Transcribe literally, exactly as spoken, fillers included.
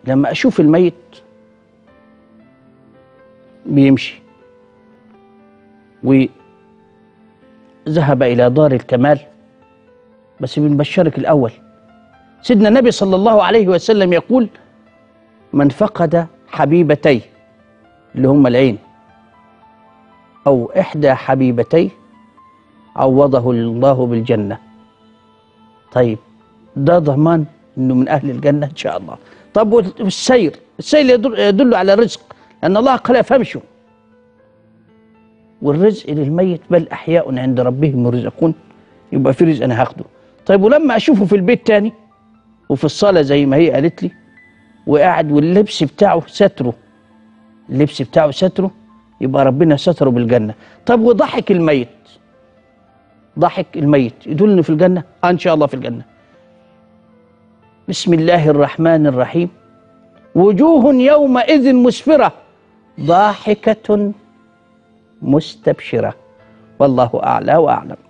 لما أشوف الميت بيمشي وذهب إلى دار الكمال، بس بنبشرك الأول، سيدنا النبي صلى الله عليه وسلم يقول: من فقد حبيبتيه اللي هم العين أو إحدى حبيبتيه عوضه الله بالجنة. طيب ده ضمان إنه من أهل الجنة إن شاء الله. طب والسير، السير يدل, يدل على الرزق، لأن الله قال فامشوا، والرزق للميت بل أحياء عند ربهم يرزقون، يبقى في رزق أنا هاخده. طيب ولما أشوفه في البيت تاني وفي الصالة زي ما هي قالت لي وقاعد واللبس بتاعه ستره، اللبس بتاعه ستره، يبقى ربنا ستره بالجنة. طب وضحك الميت، ضحك الميت يدل إنه في الجنة؟ آه إن شاء الله في الجنة. بسم الله الرحمن الرحيم: وجوه يومئذ مسفرة ضاحكة مستبشرة، والله أعلى وأعلم.